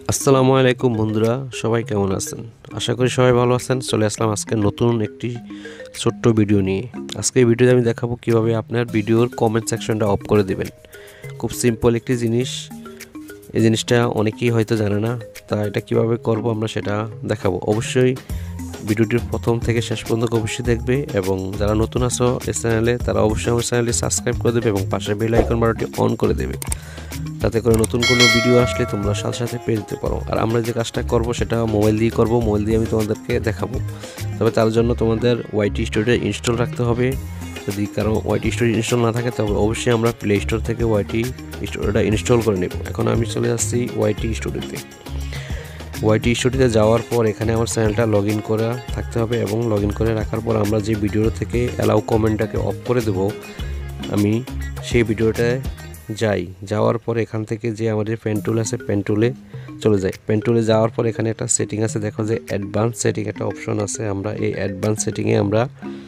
আসসালামু আলাইকুম বন্ধুরা, সবাই কেমন আছেন? আশা করি সবাই ভালো আছেন। চলে আসলাম আজকে নতুন একটি ছোট্ট ভিডিও নিয়ে। আজকে এই ভিডিওতে আমি দেখাবো কিভাবে আপনার ভিডিওর কমেন্ট সেকশনটা অফ করে দিবেন। খুব সিম্পল একটি জিনিস। এই জিনিসটা অনেকেই হয়তো জানে না। তা এটা কিভাবে করব আমরা সেটা দেখাবো। অবশ্যই ভিডিওটির প্রথম থেকে শেষ পর্যন্ত অবশ্যই দেখবে, এবং যারা নতুন আছো এই চ্যানেলে তারা অবশ্যই আমার চ্যানেলটি সাবস্ক্রাইব করে দেবে এবং পাশে বেল আইকন বাটনটি অন করে দেবে, যাতে করে নতুন কোনো ভিডিও আসলে তোমরা সাথে সাথে পেয়ে যেতে পারো। আর আমরা যে কাজটা করব সেটা মোবাইল দিয়ে করব, মোবাইল দিয়ে আমি তোমাদেরকে দেখাবো। তবে তার জন্য তোমাদের ওয়াইটি স্টুডিও ইনস্টল রাখতে হবে। যদি কারো ওয়াইটি স্টুডিও ইনস্টল না থাকে তবে অবশ্যই আমরা প্লে স্টোর থেকে ওয়াইটি স্টুডিওটা ইনস্টল করে নেব। এখন আমি চলে যাচ্ছি ওয়াইটি স্টুডিওতে। ওয়াইটি স্টুডিওতে যাওয়ার পর এখানে আমার চ্যানেলটা লগ ইন করা থাকতে হবে, এবং লগ ইন করে রাখার পর আমরা যে ভিডিও থেকে অ্যালাউ কমেন্টটাকে অফ করে দেব, আমি সেই ভিডিওটায় যাওয়ার পর এখান থেকে যে আমাদের পেন টুল আছে পেন টুলে চলে যাই। পেন টুলে যাওয়ার পর এখানে একটা সেটিং আছে, দেখো যে অ্যাডভান্স সেটিং একটা অপশন আছে। আমরা এই অ্যাডভান্স সেটিংয়ে আমরা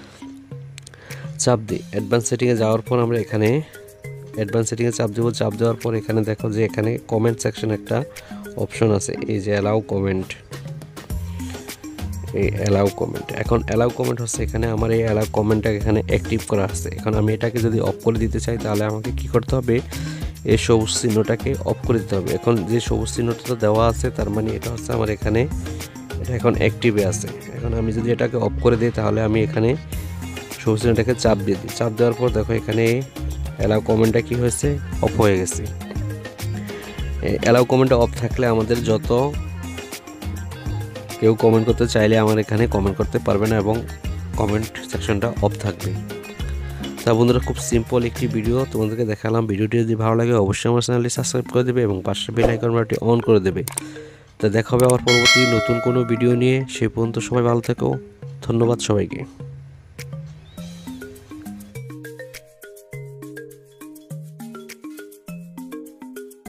চাপ দিই। অ্যাডভান্স সেটিংয়ে যাওয়ার পর আমরা এখানে অ্যাডভান্স সেটিংয়ে চাপ দেবো। চাপ দেওয়ার পর এখানে দেখো যে এখানে কমেন্ট সেকশন একটা অপশন আছে, এই যে অ্যালাউ কমেন্ট। এই অ্যালাউ কমেন্ট, এখন অ্যালাউ কমেন্ট হচ্ছে এখানে আমার এই অ্যালাউ কমেন্টটা এখানে অ্যাক্টিভ করা আছে। এখন আমি এটাকে যদি অফ করে দিতে চাই তাহলে আমাকে কি করতে হবে? এই সবুজ চিহ্নটাকে অফ করে দিতে হবে। এখন যে সবুজ চিহ্নটা দেওয়া আছে তার মানে এটা হচ্ছে আমার এখানে এটা এখন অ্যাক্টিভে আছে। এখন আমি যদি এটাকে অফ করে দিই তাহলে আমি এখানে সবুজ চিহ্নটাকে চাপ দিয়ে দিই। চাপ দেওয়ার পর দেখো এখানে অ্যালাউ কমেন্টটা কি হয়েছে? অফ হয়ে গেছে। অ্যালাউ কমেন্টটা অফ থাকলে আমাদের যত কেউ কমেন্ট করতে চাইলে আমার এখানে কমেন্ট করতে পারবে না, এবং কমেন্ট সেকশনটা অফ থাকবে। তা বন্ধুরা, খুব সিম্পল একটি ভিডিও তোমাদেরকে দেখালাম। ভিডিওটি যদি ভালো লাগে অবশ্যই আমার চ্যানেলটি সাবস্ক্রাইব করে দেবে এবং পাশে বেল আইকন বাটনটি অন করে দেবে। তা দেখা হবে আবার পরবর্তী নতুন কোনো ভিডিও নিয়ে। সেই পর্যন্ত সবাই ভালো থেকো। ধন্যবাদ সবাইকে।